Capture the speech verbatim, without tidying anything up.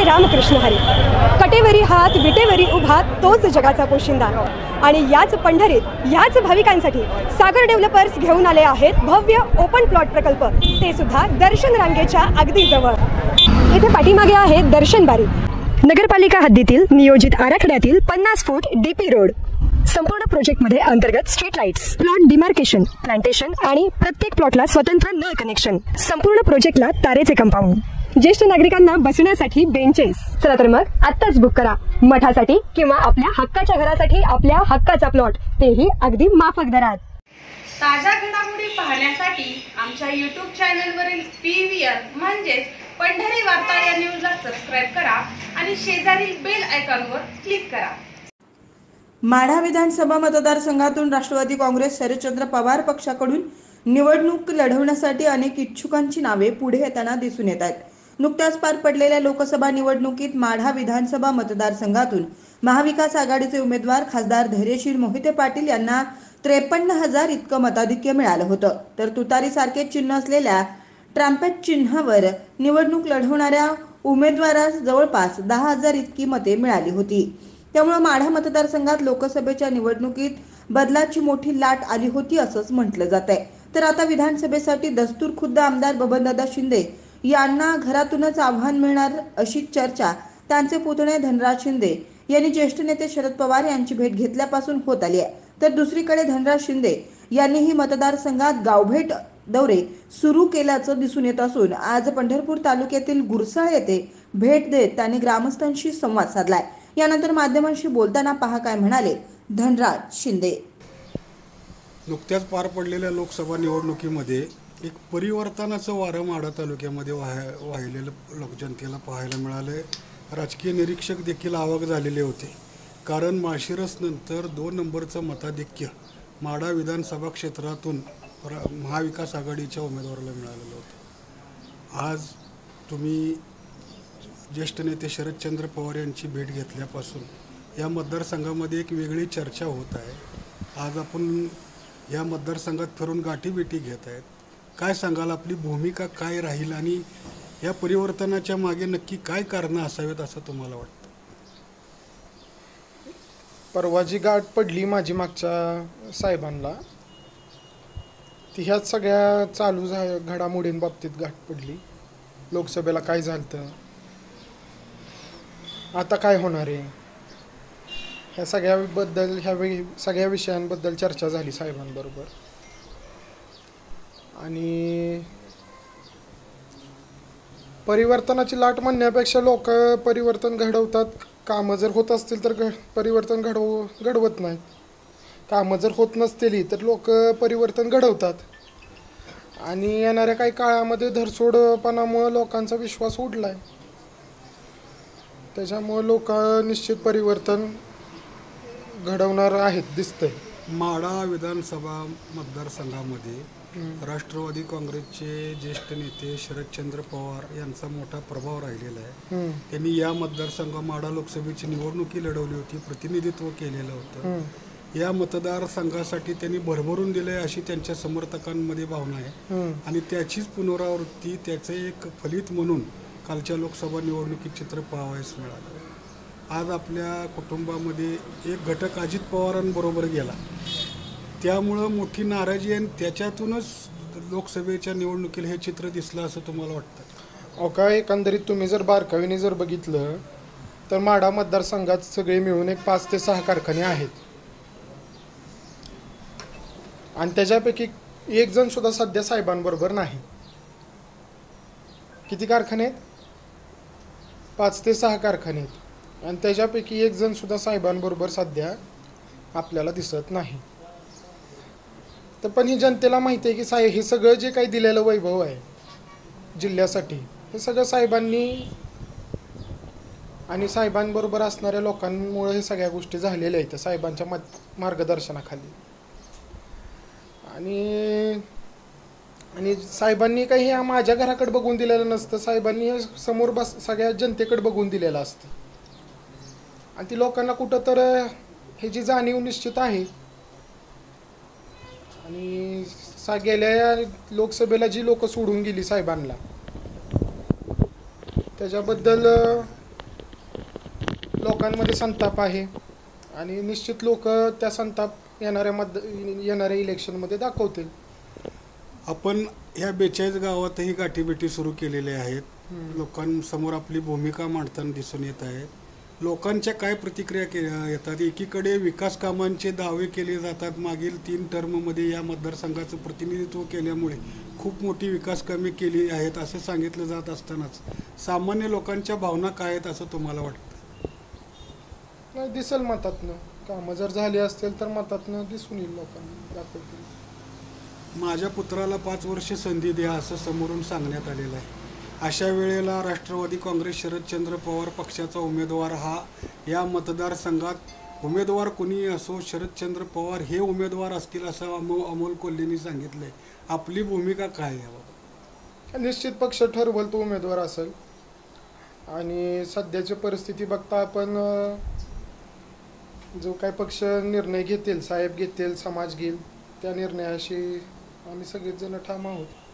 रामकृष्ण हरी. कटेवरी हात विटेवरी उभा तोच जगाचा पोशिंदा. आणि याच पंढरीत याच भाविकांसाठी सागर डेव्हलपर्स घेऊन आले आहेत भव्य ओपन प्लॉट प्रकल्प, ते सुद्धा दर्शन रांगेच्या अगदी जवळ. इथे पाठीमागे आहे दर्शन बारी. नगरपालिका हद्दीतील नियोजित आराखड्यातील पन्नास फूट डीपी रोड. संपूर्ण प्रोजेक्टमध्ये अंतर्गत street lights, plot demarcation, plantation आणि प्रत्येक प्लॉटला स्वतंत्र नळ कनेक्शन. संपूर्ण प्रोजेक्टला तारेचे कंपाऊंड. ज्येष्ठ नागरिकांना बसण्यासाठी बेंचेस. चला तर मग आत्ताच बुक करा मठासाठी किंवा आपल्या हक्काच्या घरासाठी आपल्या हक्काचा प्लॉट, तेही अगदी माफक दरात. ताज्या घडामोडी पाहण्यासाठी आमच्या यूट्यूब चॅनलवरील पीव्हीआर म्हणजेच पंढरी वार्ता या न्यूजला सबस्क्राईब करा आणि शेजारील बेल आयकॉनवर क्लिक करा. माढा विधानसभा मतदारसंघातून राष्ट्रवादी काँग्रेस शरदचंद्र पवार पक्षाकडून निवडणूक लढवण्यासाठी अनेक इच्छुकांची नावे पुढे येताना दिसून येत आहेत. नुकत्याच पार पडलेल्या लोकसभा निवडणुकीत माढा विधानसभा मतदारसंघातून महाविकास आघाडीचे उमेदवार खासदार धैर्यशील मोहिते पाटील यांना त्रेपन्न हजार इतकं मताधिक्य मिळालं होतं. तर तुतारीसारखे चिन्ह असलेल्या ट्रम्पेट चिन्हावर निवडणूक लढवणाऱ्या उमेदवारास जवळपास दहा हजार इतकी मते मिळाली होती. त्यामुळे माढा मतदारसंघात लोकसभेच्या निवडणुकीत बदलाची मोठी लाट आली होती असंच म्हटलं जात आहे. तर आता विधानसभेसाठी दस्तूर खुद्द आमदार बबनदादा शिंदे यांना घरातूनच आव्हान मिळणार अशी चर्चा त्यांचे पुतणे धनराज शिंदे यांनी ज्येष्ठ नेते शरद पवार यांची भेट घेतल्यापासून होत आली आहे. तर दुसरीकडे धनराज शिंदे यांनीही मतदारसंघात गावभेट दौरे सुरू केल्याचं दिसून येत असून आज पंढरपूर तालुक्यातील गुरसाळ येथे भेट देत त्यांनी ग्रामस्थांशी संवाद साधलाय. यानंतर माध्यमांशी बोलताना पहा काय म्हणाले धनराज शिंदे. नुकत्याच पार पडलेल्या लोकसभा निवडणुकीमध्ये एक परिवर्तनाचं वारं माढा तालुक्यामध्ये वाह वाहिलेलं लोकजनतेला पाहायला मिळाले. राजकीय निरीक्षक देखील आवक झालेले होते, कारण माळशिरस नंतर दोन नंबरचं मताधिक्य माढा विधानसभा क्षेत्रातून महाविकास आघाडीच्या उमेदवाराला मिळालेलं होतं. आज तुम्ही ज्येष्ठ नेते शरदचंद्र पवार यांची भेट घेतल्यापासून या मतदारसंघामध्ये एक वेगळी चर्चा होत आहे. आज आपण या मतदारसंघात फिरून गाठीभेटी घेत आहेत. काय सांगाल, आपली भूमिका काय राहील आणि या परिवर्तनाच्या मागे नक्की काय कारणं असावेत असं तुम्हाला वाटतं? परवा जी गाठ पडली माझी मागच्या साहेबांना, ती ह्याच सगळ्या चालू घडामोडींबाबतीत गाठ पडली. लोकसभेला काय झालं, आता काय होणार आहे, ह्या सगळ्याबद्दल ह्या सगळ्या विषयांबद्दल चर्चा झाली साहेबांबरोबर. आणि परिवर्तनाची लाट म्हणण्यापेक्षा लोक परिवर्तन घडवतात. कामं जर होत असतील तर घ परिवर्तन घडव घडवत नाहीत. कामं जर होत नसतील तर लोक परिवर्तन घडवतात. आणि येणाऱ्या काही काळामध्ये धरसोडपणामुळे लोकांचा विश्वास उडला आहे. त्याच्यामुळे लोक निश्चित परिवर्तन घडवणार आहेत दिसतंय. माढा विधानसभा मतदारसंघामध्ये राष्ट्रवादी काँग्रेसचे ज्येष्ठ नेते शरदचंद्र पवार यांचा मोठा प्रभाव राहिलेला आहे. त्यांनी या मतदारसंघ माढा लोकसभेची निवडणुकी लढवली होती, प्रतिनिधित्व केलेलं होतं. या मतदारसंघासाठी त्यांनी भरभरून दिले अशी त्यांच्या समर्थकांमध्ये भावना आहे. आणि त्याचीच पुनरावृत्ती, त्याचे एक फलित म्हणून कालच्या लोकसभा निवडणुकीत चित्र पाहावयास मिळालं. आज आपल्या कुटुंबामध्ये एक घटक अजित पवारांबरोबर गेला, त्यामुळं मोठी नाराजी आहे. त्याच्यातूनच लोकसभेच्या निवडणुकीला हे चित्र दिसलं असं तुम्हाला वाटतं? अहो काय, एकंदरीत तुम्ही जर बारकाईने जर बघितलं तर माढा मतदारसंघात सगळे मिळून एक पाच ते सहा कारखाने आहेत. आणि त्याच्यापैकी एक जण सुद्धा सध्या साहेबांबरोबर नाही. किती कारखाने आहेत? पाच ते सहा कारखाने आहेत. आणि त्याच्यापैकी एक जण सुद्धा साहेबांबरोबर सध्या आपल्याला दिसत नाही. तर पण ही जनतेला माहिती आहे की साहेब हे सगळं जे काही दिलेलं वैभव आहे जिल्ह्यासाठी, हे सगळं साहेबांनी आणि साहेबांबरोबर असणाऱ्या लोकांमुळे हे सगळ्या गोष्टी झालेल्या आहेत साहेबांच्या मार्गदर्शनाखाली. आणि आणि साहेबांनी काही हे माझ्या घराकडे बघून दिलेलं नसतं. साहेबांनी हे समोर बस सगळ्या जनतेकडे बघून दिलेलं असतं. आणि ती लोकांना कुठं तर हे जी जाणीव निश्चित आहे. आणि सा गेल्या लोकसभेला जी लोक सोडून गेली साहेबांना, त्याच्याबद्दल लोकांमध्ये संताप आहे आणि निश्चित लोक त्या संताप येणाऱ्या मत येणाऱ्या इलेक्शनमध्ये दाखवतील. आपण ह्या बेचाळीस गावातही गाठीभेटी सुरू केलेल्या आहेत. लोकांसमोर आपली भूमिका मांडताना दिसून येत आहे. लोकांच्या काय प्रतिक्रिया के येतात? एकीकडे विकास कामांचे दावे केले जातात. मागील तीन टर्ममध्ये या मतदारसंघाचं प्रतिनिधित्व केल्यामुळे खूप मोठी विकास कामे केली आहेत असं सांगितलं जात असतानाच सामान्य लोकांच्या भावना काय आहेत असं तुम्हाला वाटतं? नाही, दिसेल मतातनं. कामं जर झाली असतील तर मतातनं दिसून येईल, लोकांना दाखवतील. माझ्या पुत्राला पाच वर्ष संधी द्या असं समोरून सांगण्यात आलेलं आहे. अशा वेळेला राष्ट्रवादी काँग्रेस शरदचंद्र पवार पक्षाचा उमेदवार हा या मतदारसंघात उमेदवार कुणी असो शरदचंद्र पवार हे उमेदवार असतील असं अमो अमोल कोल्हेंनी सांगितलं आहे. आपली भूमिका काय आहे? निश्चित पक्ष ठरवल तो उमेदवार असेल आणि सध्याची परिस्थिती बघता आपण जो काय पक्ष निर्णय घेतील, साहेब घेतील, समाज घेईल, त्या निर्णयाशी आम्ही सगळेच जण ठाम आहोत.